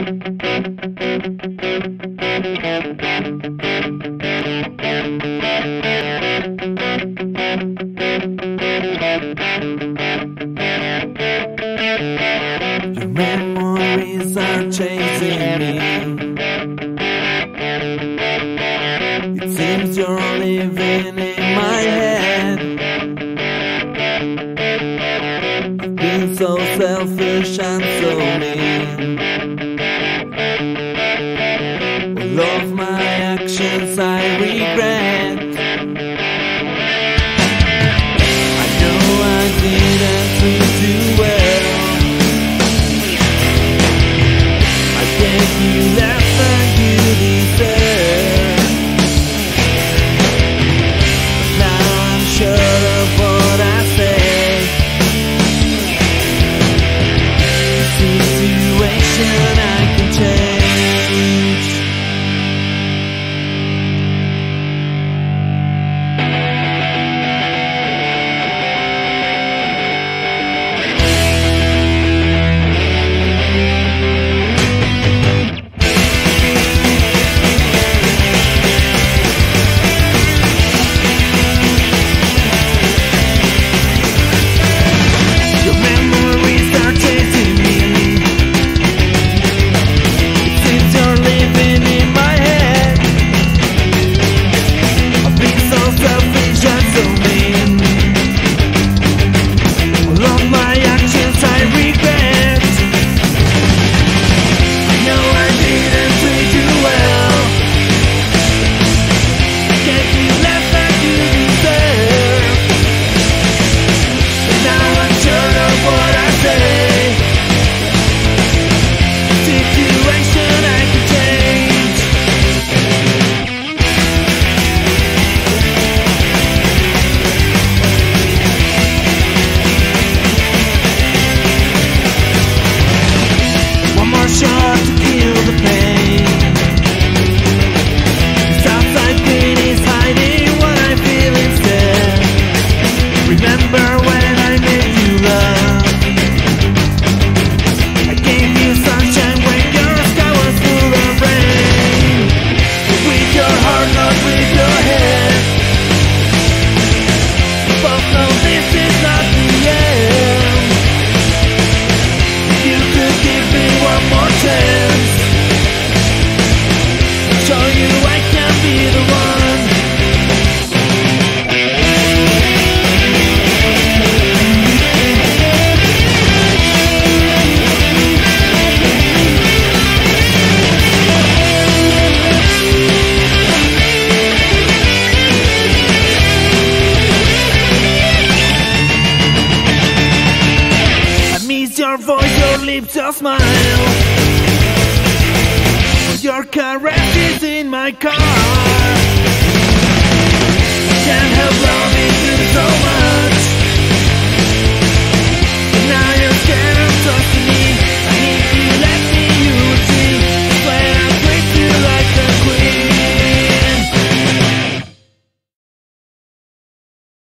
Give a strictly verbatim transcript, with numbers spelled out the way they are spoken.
Your memories are chasing me. It seems you're living in my head. I've been so selfish and so mean. All of my actions I regret. I know I didn't treat you well. I gave you less than you deserve. But now I'm sure of what I say. The situation I can change. Your voice, your lips, your smile, your caresses in my car.